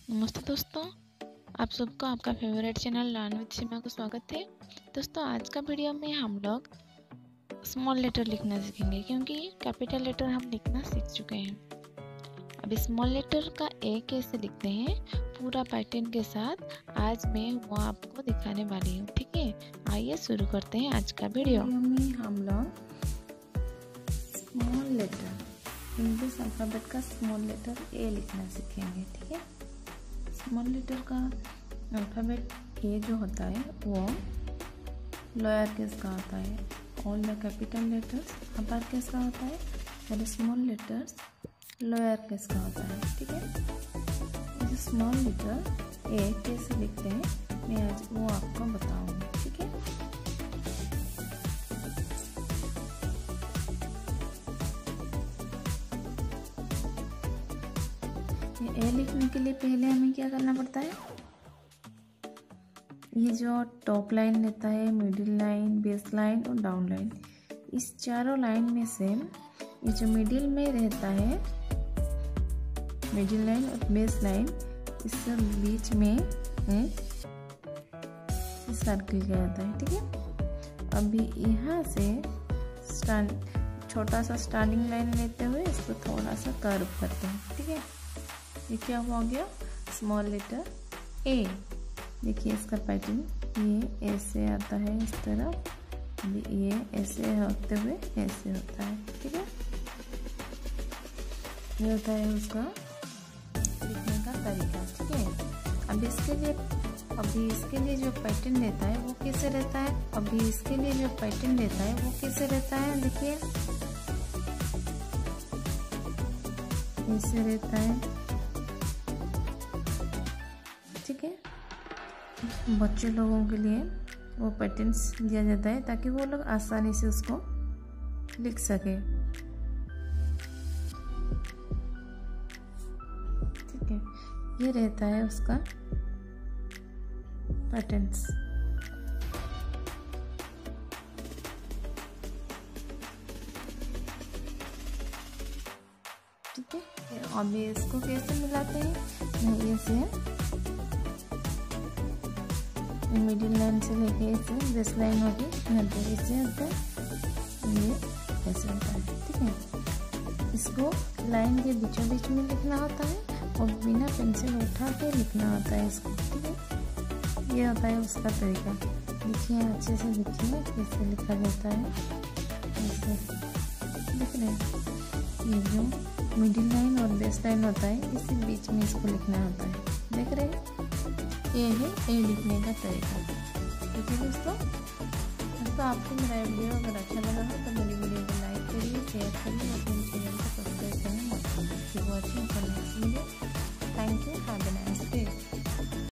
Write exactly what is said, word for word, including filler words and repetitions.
नमस्ते दोस्तों, आप सबको आपका favourite channel learn with Seema को स्वागत है। दोस्तों आज का वीडियो में हम लोग स्मॉल लेटर लिखना सीखेंगे क्योंकि कैपिटल लेटर हम लिखना सीख चुके हैं। अभी स्मॉल लेटर का ए कैसे लिखते हैं पूरा पैटर्न के साथ आज मैं वो आपको दिखाने वाली हूँ। ठीक है, आइए शुरू करते हैं आज का वीडियो में। हम लोग स्मॉल लेटर इंग्लिश अल्फ़ाबेट का स्मॉल लेटर ए लिखना सीखेंगे। ठीक है, स्मॉल लेटर का अल्फ़ाबेट ए जो होता है वो लोअर केस का होता है। All the capital letters upper case का होता है और स्मॉल लेटर्स लोअर केस का होता है। ठीक है, इस स्मॉल लेटर ए कैसे लिखते हैं मैं आज वो आपको बताऊंगी। ठीक है, ए लिखने के लिए पहले हमें क्या करना पड़ता है, ये जो टॉप लाइन लेता है, मिडिल लाइन, बेस लाइन और डाउन लाइन, इस चारों लाइन में से ये जो मिडिल में रहता है, मिडिल लाइन और बेस लाइन, इससे बीच में एक सर्किल किया जाता है। ठीक है, अभी यहाँ से स्टार्ट छोटा सा स्टार्टिंग लाइन लेते हुए इसको थोड़ा सा कर्व करते हैं। ठीक है, ये क्या हो गया, स्मॉल लेटर ए। देखिए इसका पैटर्न ये ऐसे आता है इस तरफ, ये ऐसे होते हुए ऐसे होता है। ठीक है, ये होता है उसका लिखने का तरीका। ठीक है, अब इसके लिए अभी इसके लिए जो पैटर्न रहता है वो कैसे रहता है, अभी इसके लिए जो पैटर्न रहता है वो कैसे रहता है, देखिए ऐसे रहता है। ठीक है, बच्चे लोगों के लिए वो पैटर्न्स दिया जाता है ताकि वो लोग आसानी से उसको लिख सके। ठीक है, ये रहता है उसका पैटर्न्स। ठीक है, अभी इसको कैसे मिलाते हैं, ये से मिडिल लाइन से लेके इसे बेस लाइन होगी यहाँ पे ऐसे होता है, ये ऐसे होता है। ठीक है, इसको लाइन के बीचों बीच में लिखना होता है और बिना पेंसिल उठा के लिखना होता है इसको। ठीक है, ये होता है उसका तरीका। देखिए अच्छे से देखिए कैसे लिखा जाता है, ऐसे लिख रहे हैं। ये जो मिडिल लाइन और बेस लाइन होता है इसी बीच में इसको लिखना होता है, देख रहे हैं, ये है ए लिखने का तरीका। ठीक है दोस्तों, दोस्तों आपको मेरा वीडियो अगर अच्छा लगा हो तो मेरी वीडियो को लाइक करिए, शेयर करिए और मेरे चैनल को सब्सक्राइब करना मत भूलिए। Watching for next video. Thank you, have a nice day.